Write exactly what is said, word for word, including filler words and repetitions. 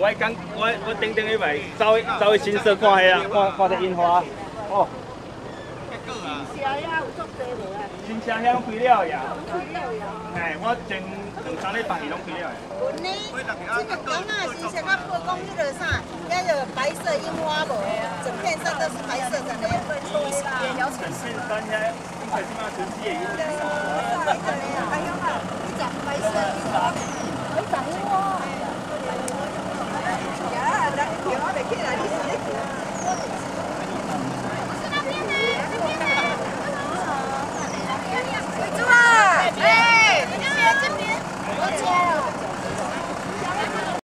我刚我我顶顶礼拜走走去新社看迄啊，看看这樱花，哦。 新车呀，有足多无啊？ 新车遐拢开了呀。 开了呀。 嘿，我前两三礼拜拢开了。 阮呢，这两天啊，新车甲八公迄个啥，遐个白色樱花无，整片山都是白色的呢。也有整片山遐，应该起码全世界有。 对啊，还有啊，一张白色樱花，一张樱花。呀，咱叫我袂起来。